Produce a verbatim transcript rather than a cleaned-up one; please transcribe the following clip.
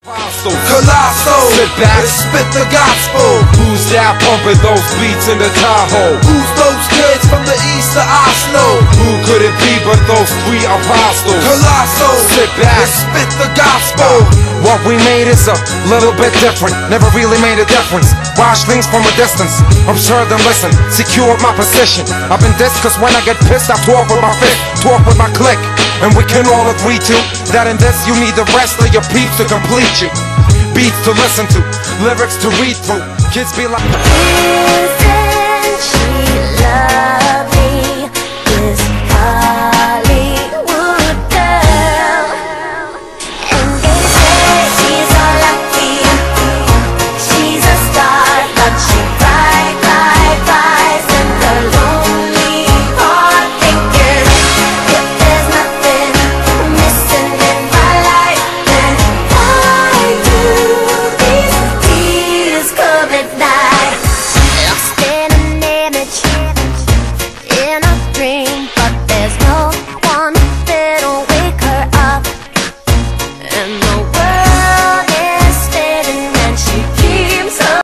Colossal, sit back and spit the gospel. Who's that pumping those beats in the Tahoe? Who's those kids from the east of Oslo? Who could it be but those three apostles? Colossal, sit back and spit the gospel. What we made is a little bit different. Never really made a difference. Watch things from a distance. Observe and listen. Secure my position. I've been dissed cause when I get pissed I talk with my fist, talk with my click. And we can all agree to that in this you need the rest of your peeps to complete you. Beats to listen to, lyrics to read through. Kids be like